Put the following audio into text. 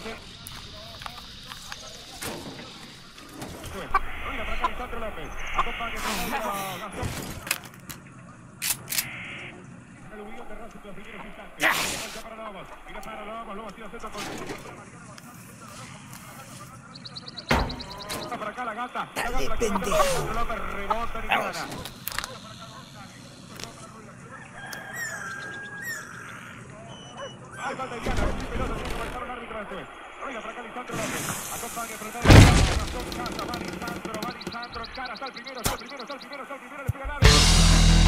Oiga, para acá Lisandro López. Acompaña a Gastón. El Ubillón de Racing de los primeros instantes. Falta para Lobos. Mira para Lobos. Lobos tira centro con... Para acá la gata. La gata la quiere meter para Lisandro López. Rebota ni gana. Hay falta de Diana. Sí, pelota. Tiene que marcar un árbitro después. Oiga, para acá Lisandro López. Acompaña, apretado. Gastón Casa. Va Lisandro. Cara. Está el primero. Le pega al árbitro.